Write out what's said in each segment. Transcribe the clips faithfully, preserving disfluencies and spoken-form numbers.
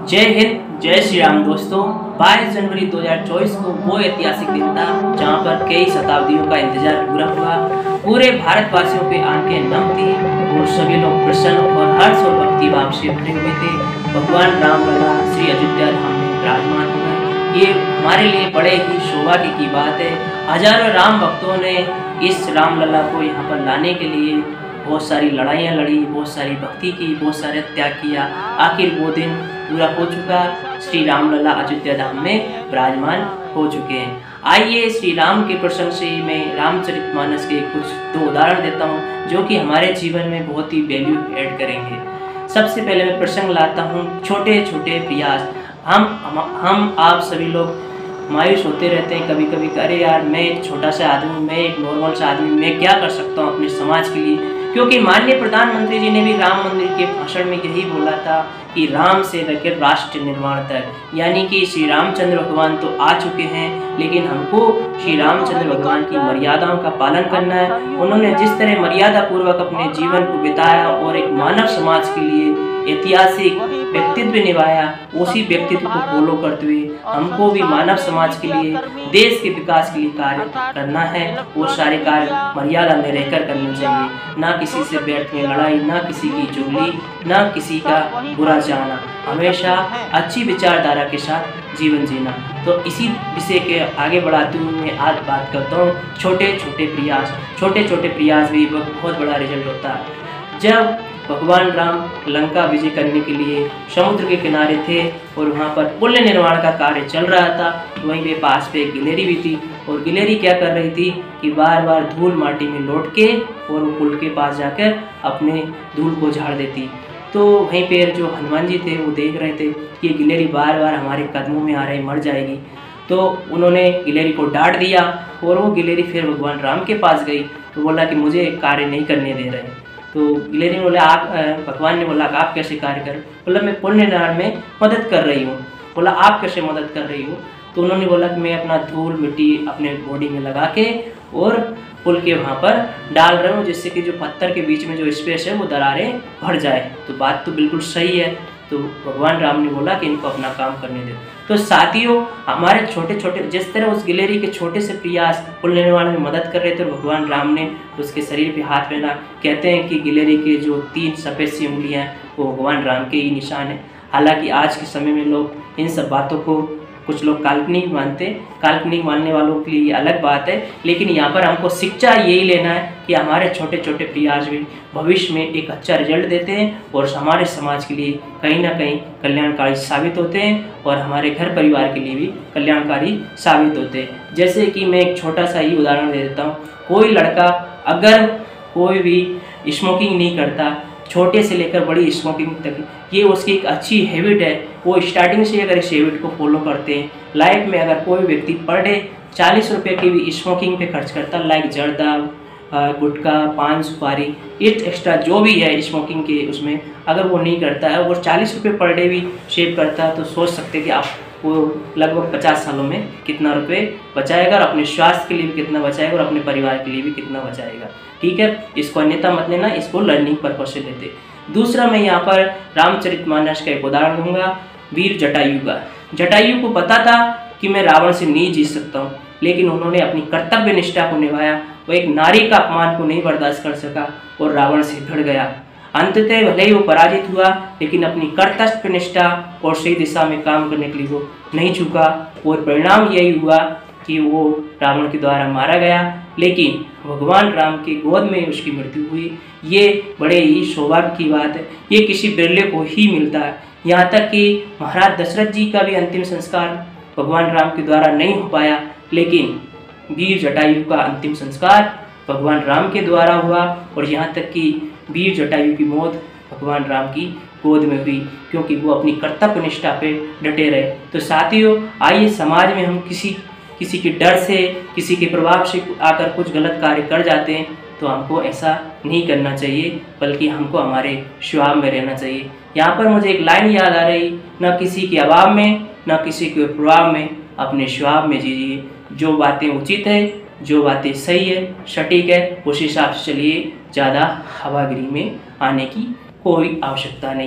जय हिंद, जय श्री राम दोस्तों। बाईस जनवरी दो हज़ार चौबीस को वो ऐतिहासिक दिन था जहां पर कई शताब्दियों का इंतजार पूरा हुआ। पूरे भारतवासियों के आंखें नम थी और सभी लोग प्रसन्न और हर्ष और भक्ति भाव से भरे हुए थे। भगवान रामलला श्री अयोध्या धाम में विराजमान हो गए। ये हमारे लिए बड़े ही सौभाग्य की बात है। हजारों राम भक्तों ने इस रामलला को यहाँ पर लाने के लिए बहुत सारी लड़ाइयाँ लड़ी, बहुत सारी भक्ति की, बहुत सारे त्याग किया। आखिर वो दिन पूरा हो चुका। श्री रामलला अयोध्या धाम में विराजमान हो चुके हैं। आइए श्री राम के प्रसंग से मैं रामचरितमानस के कुछ दो उदाहरण देता हूँ जो कि हमारे जीवन में बहुत ही वैल्यू ऐड करेंगे। सबसे पहले मैं प्रसंग लाता हूँ छोटे छोटे प्रयास। हम हम, हम आप सभी लोग मायूस होते रहते हैं कभी कभी, अरे यार मैं एक छोटा सा आदमी, मैं एक नॉर्मल सा आदमी, मैं क्या कर सकता हूँ अपने समाज के लिए। क्योंकि माननीय प्रधानमंत्री जी ने भी राम मंदिर के भाषण में यही बोला था कि राम से लेकर राष्ट्र निर्माण तक, यानी कि श्री रामचंद्र भगवान तो आ चुके हैं लेकिन हमको श्री रामचंद्र भगवान की मर्यादाओं का पालन करना है। उन्होंने जिस तरह मर्यादा पूर्वक अपने जीवन को बिताया और एक मानव समाज के लिए ऐतिहासिक व्यक्तित्व निभाया, उसी व्यक्तित्व को फॉलो करते हुए हमको भी मानव समाज के लिए, देश के विकास के लिए कार्य करना है। वो सारे कार्य मर्यादा में रहकर करना चाहिए। ना किसी से व्यर्थ में लड़ाई, ना किसी की चुगली, ना किसी का बुरा चाहना, हमेशा अच्छी विचारधारा के साथ जीवन जीना। तो इसी विषय के आगे बढ़ाते हुए मैं आज बात करता हूँ छोटे छोटे प्रयास। छोटे छोटे प्रयास भी बहुत बड़ा रिजल्ट होता है। जब भगवान राम लंका विजय करने के लिए समुद्र के किनारे थे और वहाँ पर पुल निर्माण का कार्य चल रहा था, तो वहीं पे पास पे एक गिलहरी भी थी और गिलहरी क्या कर रही थी कि बार बार धूल माटी में लौट के और वो पुल के पास जाकर अपने धूल को झाड़ देती। तो वहीं पर जो हनुमान जी थे वो देख रहे थे कि ये गिलहरी बार बार हमारे कदमों में आ रही, मर जाएगी। तो उन्होंने गिलहरी को डांट दिया और वो गिलहरी फिर भगवान राम के पास गई तो बोला कि मुझे कार्य नहीं करने दे रहे। तो गिलहरी ने बोला, आप भगवान ने बोला कि आप कैसे कार्य कर? बोला मैं पुल निर्माण में मदद कर रही हूँ। बोला आप कैसे मदद कर रही हो? तो उन्होंने बोला कि मैं अपना धूल मिट्टी अपने बॉडी में लगा के और पुल के वहाँ पर डाल रहा हूँ जिससे कि जो पत्थर के बीच में जो स्पेस है वो दरारें भर जाए। तो बात तो बिल्कुल सही है। तो भगवान राम ने बोला कि इनको अपना काम करने दो। तो साथियों, हमारे छोटे छोटे जिस तरह उस गिलहरी के छोटे से प्रयास पुल निर्माण में मदद कर रहे थे, भगवान राम ने उसके शरीर पे हाथ पहना। कहते हैं कि गिलहरी के जो तीन सफ़ेद सी उंगलियां हैं वो भगवान राम के ही निशान है। हालांकि आज के समय में लोग इन सब बातों को कुछ लोग काल्पनिक मानते, काल्पनिक मानने वालों के लिए अलग बात है, लेकिन यहाँ पर हमको शिक्षा यही लेना है कि हमारे छोटे छोटे प्रयास भी भविष्य में एक अच्छा रिजल्ट देते हैं और हमारे समाज के लिए कहीं ना कहीं कल्याणकारी साबित होते हैं और हमारे घर परिवार के लिए भी कल्याणकारी साबित होते हैं। जैसे कि मैं एक छोटा सा ही उदाहरण दे देता हूँ। कोई लड़का अगर कोई भी स्मोकिंग नहीं करता, छोटे से लेकर बड़ी स्मोकिंग तक, ये उसकी एक अच्छी हैबिट है। वो स्टार्टिंग से अगर इस हैबिट को फॉलो करते हैं, लाइफ में अगर कोई व्यक्ति पर डे चालीस रुपये की भी स्मोकिंग पे खर्च करता, लाइक जर्दा, गुटखा, पान सुपारी, इट एक्स्ट्रा जो भी है स्मोकिंग के उसमें, अगर वो नहीं करता है और चालीस रुपये पर डे भी सेव करता है, तो सोच सकते हैं कि आप वो लगभग पचास सालों में कितना रुपए बचाएगा और अपने स्वास्थ्य के लिए भी कितना बचाएगा और अपने परिवार के लिए भी कितना बचाएगा। ठीक है, इसको अन्यथा मत लेना, इसको लर्निंग पर्पज से लेते। दूसरा मैं यहाँ पर रामचरितमानस का एक उदाहरण दूंगा, वीर जटायु का। जटायु को पता था कि मैं रावण से नहीं जीत सकता हूँ, लेकिन उन्होंने अपनी कर्तव्य निष्ठा को निभाया। वो एक नारी का अपमान को नहीं बर्दाश्त कर सका और रावण से भिड़ गया। अंततः भले ही वो पराजित हुआ, लेकिन अपनी कर्तव्य निष्ठा और सही दिशा में काम करने के लिए वो नहीं झुका और परिणाम यही हुआ कि वो रावण के द्वारा मारा गया, लेकिन भगवान राम की गोद में उसकी मृत्यु हुई। ये बड़े ही सौभाग्य की बात है, ये किसी बिरले को ही मिलता है। यहाँ तक कि महाराज दशरथ जी का भी अंतिम संस्कार भगवान राम के द्वारा नहीं हो पाया, लेकिन वीर जटायु का अंतिम संस्कार भगवान राम के द्वारा हुआ और यहाँ तक कि वीर जटायु की मौत भगवान राम की गोद में हुई, क्योंकि वो अपनी कर्तव्य निष्ठा पे डटे रहे। तो साथियों, आइए समाज में हम किसी किसी के डर से, किसी के प्रभाव से आकर कुछ गलत कार्य कर जाते हैं, तो हमको ऐसा नहीं करना चाहिए, बल्कि हमको हमारे स्वभाव में रहना चाहिए। यहाँ पर मुझे एक लाइन याद आ रही, न किसी के अभाव में, न किसी के प्रभाव में, अपने स्वभाव में जीजिए। जो बातें उचित है, जो बातें सही है, सटीक है, उस हिसाब से चलिए। ज़्यादा हवागिरी में आने की कोई आवश्यकता नहीं है।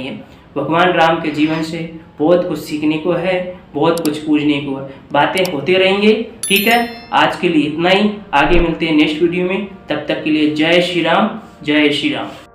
भगवान राम के जीवन से बहुत कुछ सीखने को है, बहुत कुछ पूछने को है। बातें होते रहेंगे, ठीक है। आज के लिए इतना ही, आगे मिलते हैं नेक्स्ट वीडियो में। तब तक के लिए जय श्री राम, जय श्री राम।